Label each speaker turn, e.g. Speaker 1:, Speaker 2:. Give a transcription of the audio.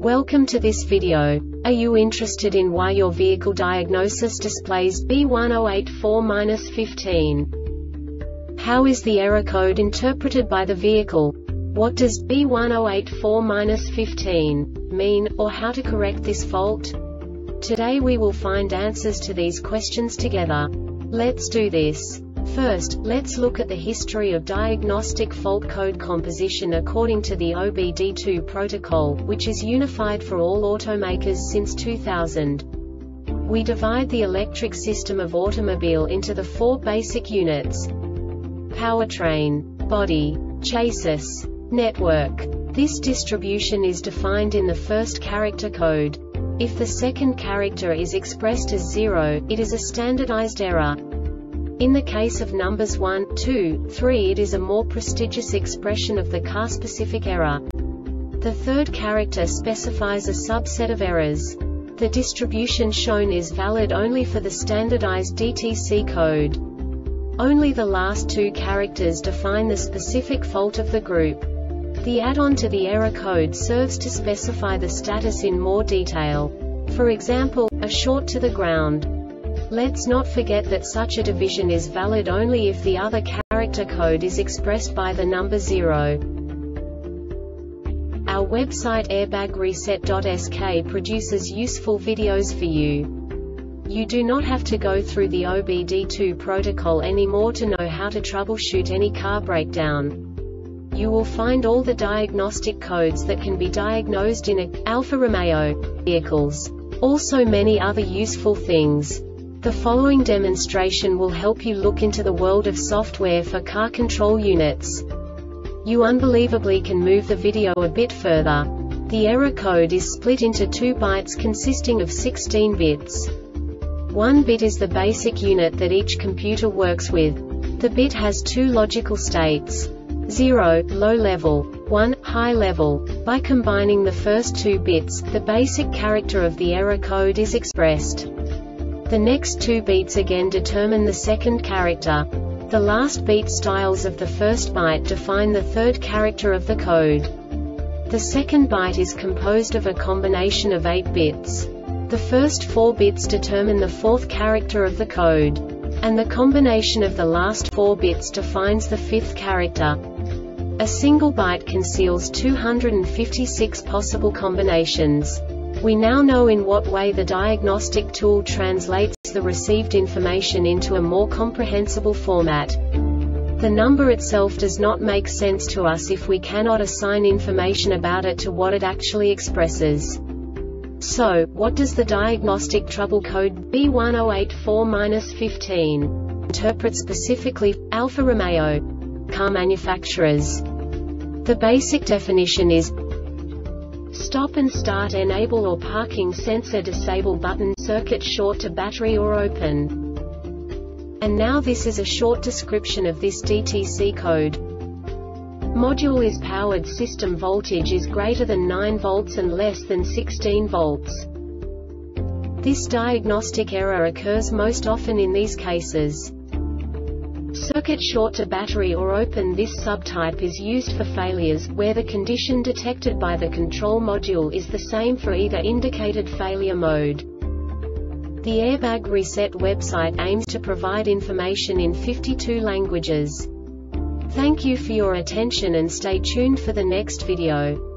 Speaker 1: Welcome to this video. Are you interested in why your vehicle diagnosis displays B1084-15? How is the error code interpreted by the vehicle? What does B1084-15 mean, or how to correct this fault? Today we will find answers to these questions together. Let's do this. First, let's look at the history of diagnostic fault code composition according to the OBD2 protocol, which is unified for all automakers since 2000. We divide the electric system of automobile into the four basic units: powertrain, body, chassis, network. This distribution is defined in the first character code. If the second character is expressed as 0, it is a standardized error. In the case of numbers 1, 2, 3, it is a more prestigious expression of the car-specific error. The third character specifies a subset of errors. The distribution shown is valid only for the standardized DTC code. Only the last two characters define the specific fault of the group. The add-on to the error code serves to specify the status in more detail. For example, a short to the ground. Let's not forget that such a division is valid only if the other character code is expressed by the number 0. Our website airbagreset.sk produces useful videos for you. You do not have to go through the OBD2 protocol anymore to know how to troubleshoot any car breakdown. You will find all the diagnostic codes that can be diagnosed in Alfa Romeo vehicles. Also many other useful things. The following demonstration will help you look into the world of software for car control units. You unbelievably can move the video a bit further. The error code is split into 2 bytes consisting of 16 bits. 1 bit is the basic unit that each computer works with. The bit has 2 logical states: 0, low level, 1, high level. By combining the first 2 bits, the basic character of the error code is expressed. The next 2 beats again determine the second character. The last beat styles of the first byte define the third character of the code. The second byte is composed of a combination of 8 bits. The first 4 bits determine the fourth character of the code. And the combination of the last 4 bits defines the fifth character. A single byte conceals 256 possible combinations. We now know in what way the diagnostic tool translates the received information into a more comprehensible format. The number itself does not make sense to us if we cannot assign information about it to what it actually expresses. So, what does the diagnostic trouble code B1084-15 interpret specifically for Alfa Romeo car manufacturers? The basic definition is: stop and start, enable or parking sensor, disable button, circuit short to battery or open. And now this is a short description of this DTC code. Module is powered, system voltage is greater than 9 volts and less than 16 volts. This diagnostic error occurs most often in these cases: circuit short to battery or open. This subtype is used for failures where the condition detected by the control module is the same for either indicated failure mode. The Airbag Reset website aims to provide information in 52 languages. Thank you for your attention and stay tuned for the next video.